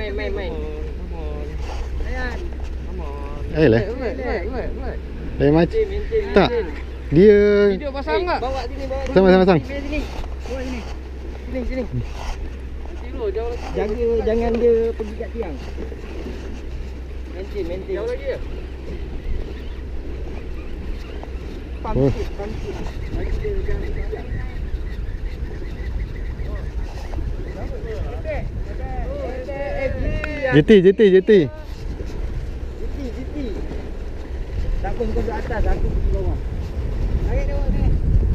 Main. Lah. Macam tak. Dia Video pasang enggak? Bawa sini, Sama-sama. Sini. Sini. Jaga jangan dia pergi kat tiang. Maintain. Jauh lagi ya? Pam sikit. Bagi dia jangan tiang. JT. Tak pun kau duduk atas, aku pergi bawah. Tarik tengok ni.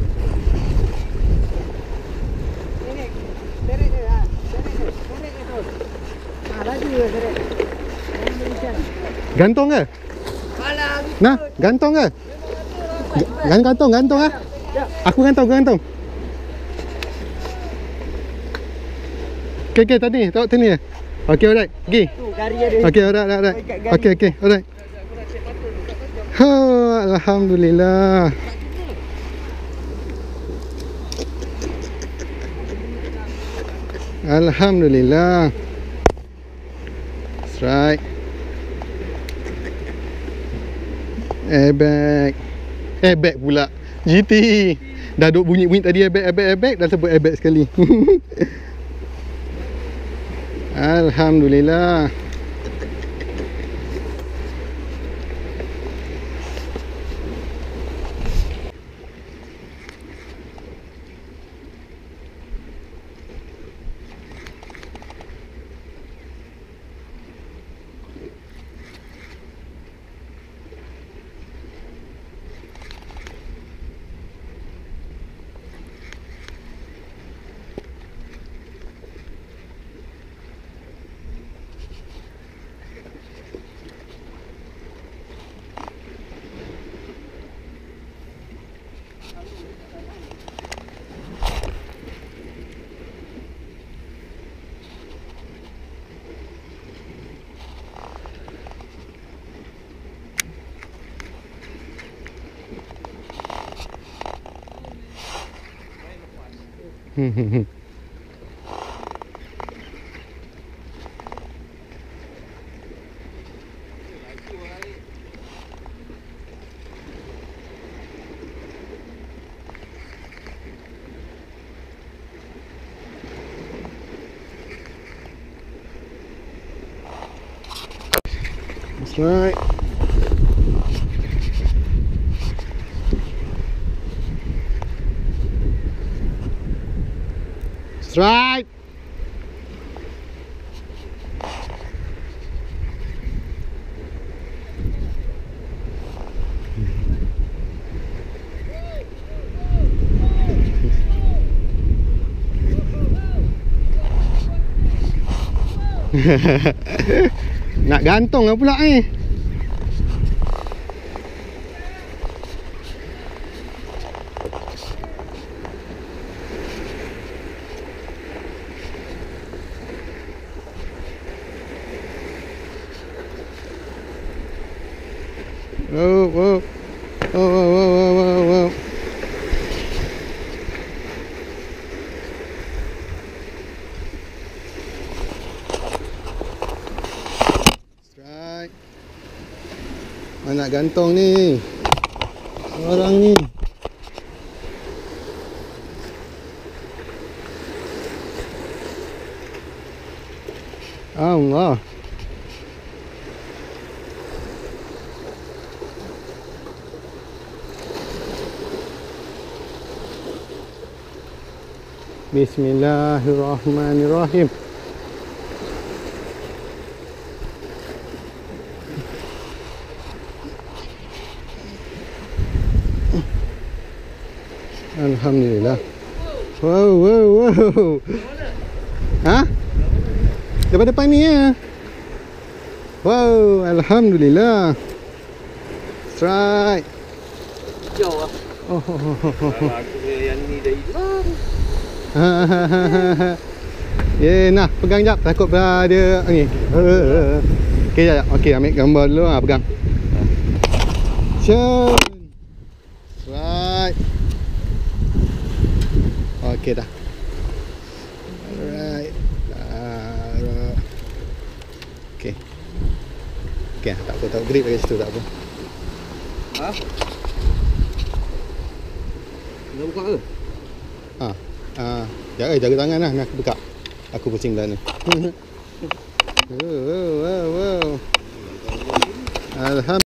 Ni. Tarik dia ha. Tarik dia terus. Laju dia tarik. Gantung ke? Alah. Nah, gantung ke? Gantung ah. Aku gantung. Okey, tadi tengok sini. Okey, alright. Pergi. Tu kari ada. Okey, alright. Okey, alright. Alhamdulillah. Alhamdulillah. That's right. Airbag pula. GT. Dah duk bunyi tadi airbag dah sebut airbag sekali. Alhamdulillah. That's right. That's right. Nak gantung lah pula ni. Wow. Strike. Mana nak gantung ni? Orang ni. Allah. Bismillahirrahmanirrahim. Alhamdulillah. Wow. Ha? Daripada depan ni ya. Wow, alhamdulillah. Strike. Jauh lah. Oh. Aku yang ni dah hilang. Nah, pegang jap. Takut dia ni. Okey, jap. Okey, ambil gambar dulu ah, pegang. Cun. Right. Okey dah. Alright. Okey, tak apa, tak grip dekat situ, tak apa. Ha? Nak buka ke? Jaga tangan lah, nak buka. Aku pusing belah ni. Wow. Alhamdulillah.